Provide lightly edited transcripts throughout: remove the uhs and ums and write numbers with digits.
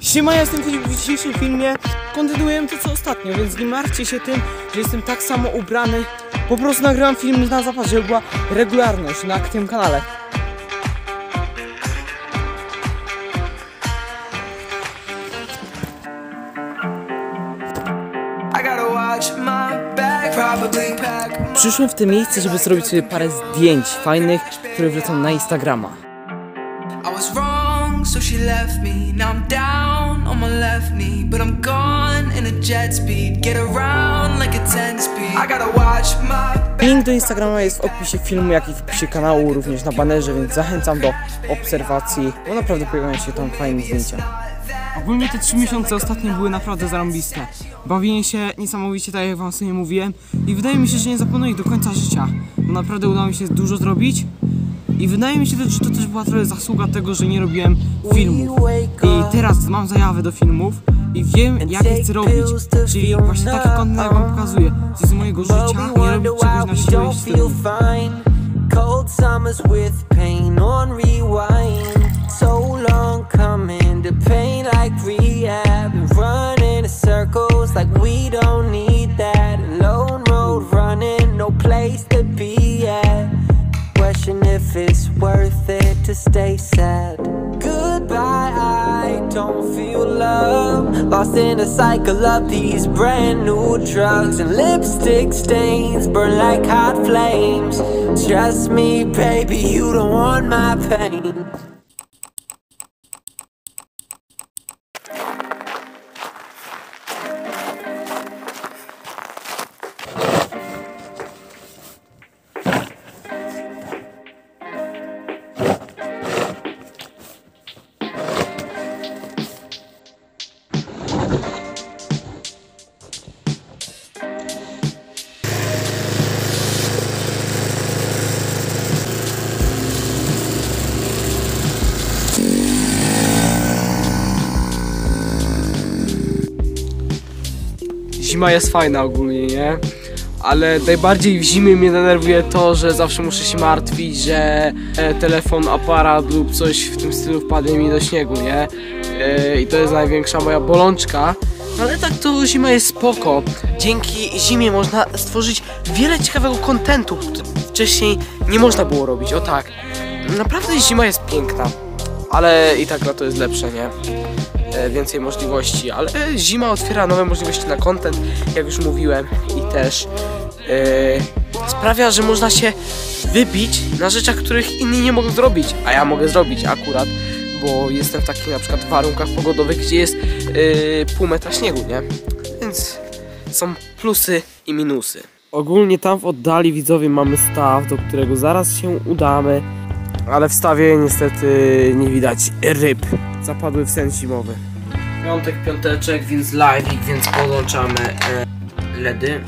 Siema, ja jestem Filip. W dzisiejszym filmie kontynuuję to co ostatnio, więc nie martwcie się tym, że jestem tak samo ubrany. Po prostu nagrywam film na zapas, żeby była regularność na tym kanale. Przyszłem w to miejsce, żeby zrobić sobie parę zdjęć fajnych, które wlecą na Instagrama. So she left me, now I'm down on my left knee, but I'm gone in a jet speed, get around like a 10 speed. I gotta watch my... Link do Instagrama jest w opisie filmu, jak i w opisie kanału, również na banerze, więc zachęcam do obserwacji, bo naprawdę pojawiają się tam fajne zdjęcia. Ogólnie te 3 miesiące ostatnie były naprawdę zarąbiste. Bawiłem się niesamowicie, tak jak wam sobie mówiłem, i wydaje mi się, że nie zapomnę ich do końca życia, bo naprawdę udało mi się dużo zrobić. I wydaje mi się też, że to też była trochę zasługa tego, że nie robiłem filmów. I teraz mam zajawę do filmów i wiem, jak je chcę robić. Czyli właśnie taki content, jak wam pokazuję, z mojego życia, nie robić czegoś na siłę i stylu. Cold summers with pain on rewind. So long coming to pain like rehab. And running in circles like we don't need that. Lone road running, no place to be at. Question if it's worth it to stay sad. Goodbye, I don't feel love. Lost in a cycle of these brand new drugs. And lipstick stains burn like hot flames. Trust me, baby, you don't want my pain. Zima jest fajna ogólnie, nie? Ale najbardziej w zimie mnie denerwuje to, że zawsze muszę się martwić, że telefon, aparat lub coś w tym stylu wpadnie mi do śniegu, nie? I to jest największa moja bolączka. Ale tak to zima jest spoko. Dzięki zimie można stworzyć wiele ciekawego kontentu, który wcześniej nie można było robić, o tak. Naprawdę zima jest piękna, ale i tak lato jest lepsze, nie? Więcej możliwości, ale zima otwiera nowe możliwości na content, jak już mówiłem, i też sprawia, że można się wybić na rzeczach, których inni nie mogą zrobić, a ja mogę zrobić akurat, bo jestem w takich na przykład warunkach pogodowych, gdzie jest pół metra śniegu, nie? Więc są plusy i minusy. Ogólnie tam w oddali, widzowie, mamy staw, do którego zaraz się udamy, ale w stawie niestety nie widać ryb. Zapadły w sen zimowy. Piąteczek, więc live'ik, więc podłączamy LEDy.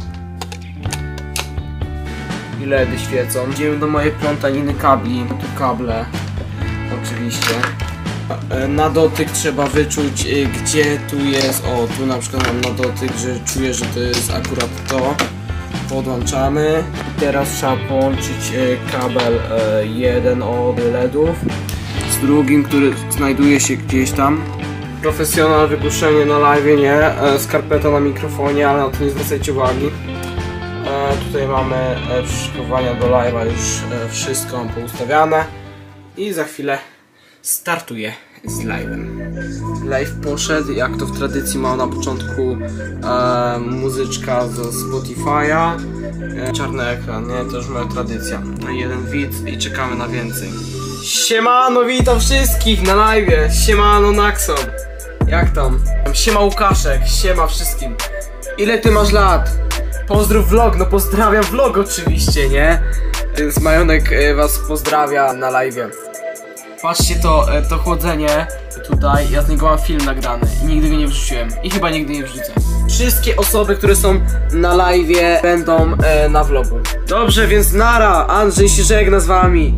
I LEDy świecą. Idziemy do mojej plątaniny kabli. Tu kable, oczywiście. Na dotyk trzeba wyczuć, gdzie tu jest. O, tu na przykład mam na dotyk, że czuję, że to jest akurat to. Podłączamy. Teraz trzeba połączyć kabel jeden od LEDów z drugim, który znajduje się gdzieś tam. Profesjonal, wygłuszenie na live, nie? Skarpeta na mikrofonie, ale na to nie zwracajcie uwagi. Tutaj mamy przyszykowania do live'a, już wszystko mam poustawiane. I za chwilę startuję z live'em. Live poszedł, jak to w tradycji ma na początku muzyczka ze Spotify'a. Czarny ekran, nie? To już moja tradycja. Jeden widz i czekamy na więcej. Siemano, witam wszystkich na live'ie. Siemano, Naxon. Jak tam? Siema, Łukaszek. Siema wszystkim. Ile ty masz lat? Pozdrów vlog. No pozdrawiam vlog oczywiście, nie? Więc Majonek was pozdrawia na live'ie. Patrzcie to chłodzenie tutaj. Ja z niego mam film nagrany i nigdy go nie wrzuciłem. I chyba nigdy nie wrzucę. Wszystkie osoby, które są na live'ie, będą na vlogu. Dobrze, więc nara. Andrzej się żegna z wami.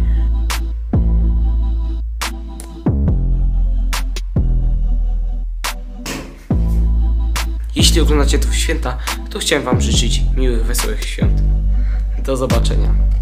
Jeśli oglądacie to w święta, to chciałem wam życzyć miłych, wesołych świąt. Do zobaczenia.